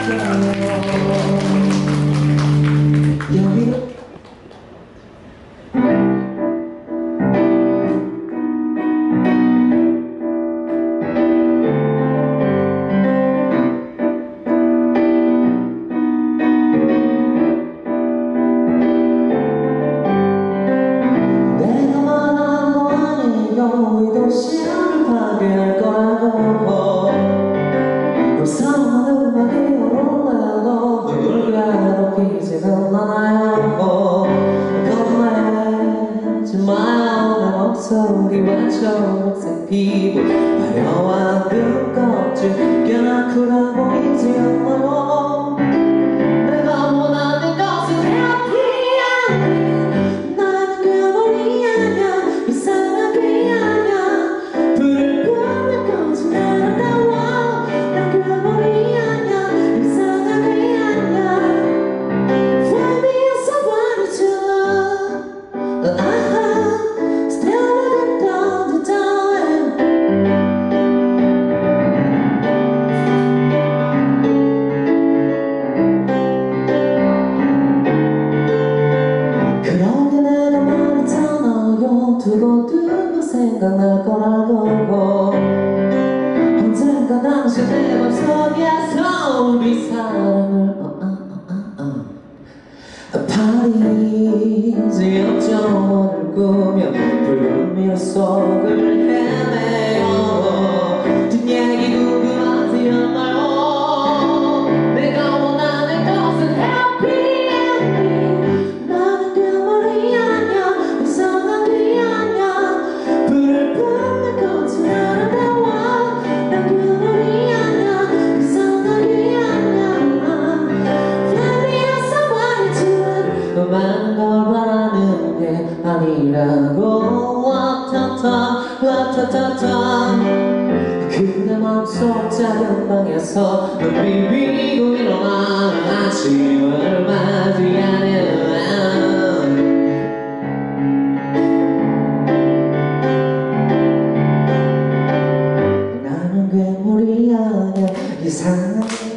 여기는 이 도시를 파괴할 거라고 이상한 음악이 오르내도 누굴 괴롭히지는 않아요. 거짓말하지 마요. 내 목소리와 초록색 피부 화려한 눈껍질 꽤나 크다 보이지 않나요? 내가 원하는 것은 해피 아니 나는 괴물이 아냐 이상한 두고두고 생각날 거라고 언젠가 당신 내 맘속에서 우리 사랑을 파리지 역정원을 꾸며 붉은 미로 속을 헤매요. 뒷얘기 궁금하지 않나요? 내가 원하는 것은 해피 엔딩 나는 괴물이 아니야 이상한 많은 걸 바라는 게 아니라고 와타타타 그대 맘속 작은 방에서 넌 비비고 일어나 아침을 맞이하는 나는 괴물이 아니야 이상한